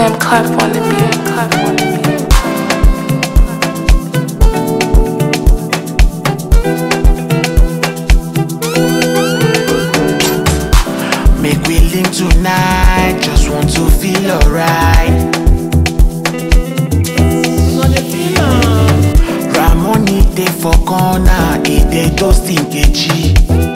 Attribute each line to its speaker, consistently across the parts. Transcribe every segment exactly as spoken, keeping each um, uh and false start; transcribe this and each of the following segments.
Speaker 1: Samklef on the beat. Samklef on the beat.
Speaker 2: Make we link tonight, just want to feel alright. Ramoni dey for corner, e dey toast in Kechi.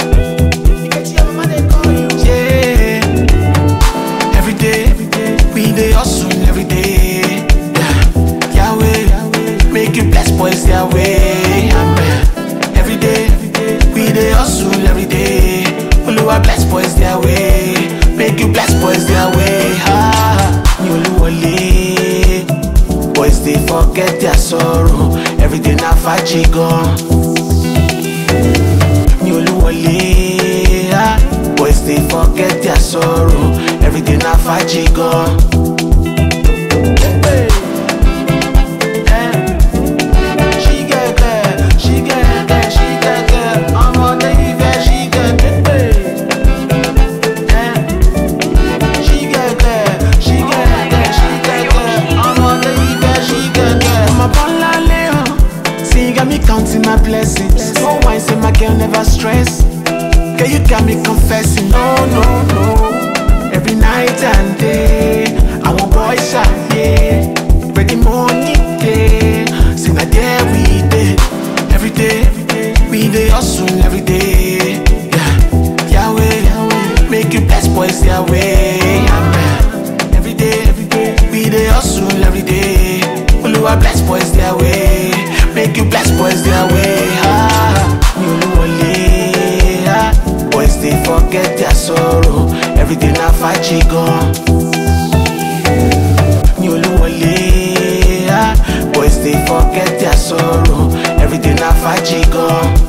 Speaker 2: Yeah, every day we dey hustle every day. Yeah, Yahweh, make you bless boys Yahweh. Amen. Every day we dey hustle every day. Oluwa bless boys their way, make you bless boys their way. Ah, Oluwole, boys they forget their sorrow, everything na faji gone. Oluwole, ah, boys they forget their sorrow, everything na faji gone. Counting my blessings, no wine say my girl never stress. Girl, you got me confessing, no, no, no. Every night and day, I want boys out, yeah. Ready money, yeah. Sing a day we day, every day, we day hustle every day. Yeah, Yahweh, make you bless boys Yahweh. Amen. Every day, we day hustle every day. Oluwa bless boys their way, make you bless boys their way. Ah, Oluwole, ah, boys they forget their sorrow, everything na faji gone. Oluwole, ah, boys they forget their sorrow, everything na faji gone.